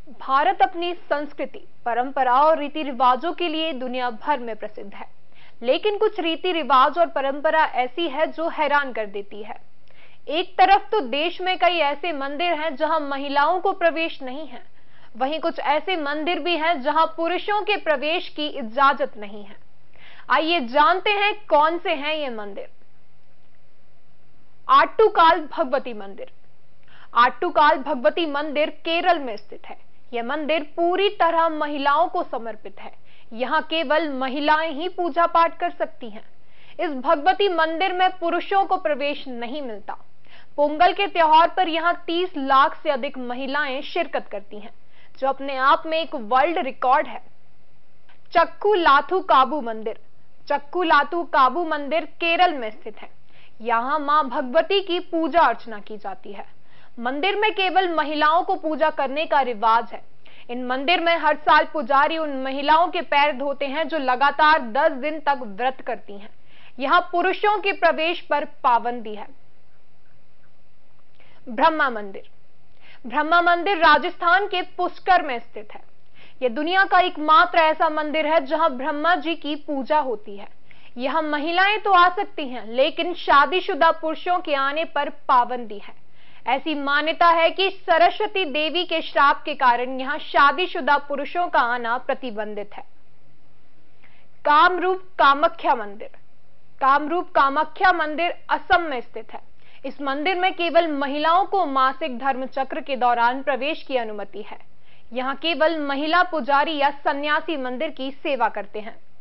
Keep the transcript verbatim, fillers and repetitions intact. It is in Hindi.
भारत अपनी संस्कृति, परंपरा और रीति रिवाजों के लिए दुनिया भर में प्रसिद्ध है, लेकिन कुछ रीति रिवाज और परंपरा ऐसी है जो हैरान कर देती है। एक तरफ तो देश में कई ऐसे मंदिर हैं जहां महिलाओं को प्रवेश नहीं है, वहीं कुछ ऐसे मंदिर भी हैं जहां पुरुषों के प्रवेश की इजाजत नहीं है। आइए जानते हैं कौन से हैं ये मंदिर। आट्टुकाल भगवती मंदिर। आट्टुकाल भगवती मंदिर केरल में स्थित है। यह मंदिर पूरी तरह महिलाओं को समर्पित है। यहाँ केवल महिलाएं ही पूजा पाठ कर सकती हैं। इस भगवती मंदिर में पुरुषों को प्रवेश नहीं मिलता। पोंगल के त्योहार पर यहाँ तीस लाख से अधिक महिलाएं शिरकत करती हैं, जो अपने आप में एक वर्ल्ड रिकॉर्ड है। चक्कूलाथू काबू मंदिर। चक्कूलाथू काबू मंदिर केरल में स्थित है। यहाँ मां भगवती की पूजा अर्चना की जाती है। मंदिर में केवल महिलाओं को पूजा करने का रिवाज है। इन मंदिर में हर साल पुजारी उन महिलाओं के पैर धोते हैं जो लगातार दस दिन तक व्रत करती हैं। यहाँ पुरुषों के प्रवेश पर पाबंदी है। ब्रह्मा मंदिर। ब्रह्मा मंदिर राजस्थान के पुष्कर में स्थित है। यह दुनिया का एकमात्र ऐसा मंदिर है जहां ब्रह्मा जी की पूजा होती है। यहां महिलाएं तो आ सकती हैं, लेकिन शादीशुदा पुरुषों के आने पर पाबंदी है। ऐसी मान्यता है कि सरस्वती देवी के श्राप के कारण यहां शादीशुदा पुरुषों का आना प्रतिबंधित है। कामरूप कामाख्या मंदिर। कामरूप कामाख्या मंदिर असम में स्थित है। इस मंदिर में केवल महिलाओं को मासिक धर्म चक्र के दौरान प्रवेश की अनुमति है। यहाँ केवल महिला पुजारी या सन्यासी मंदिर की सेवा करते हैं।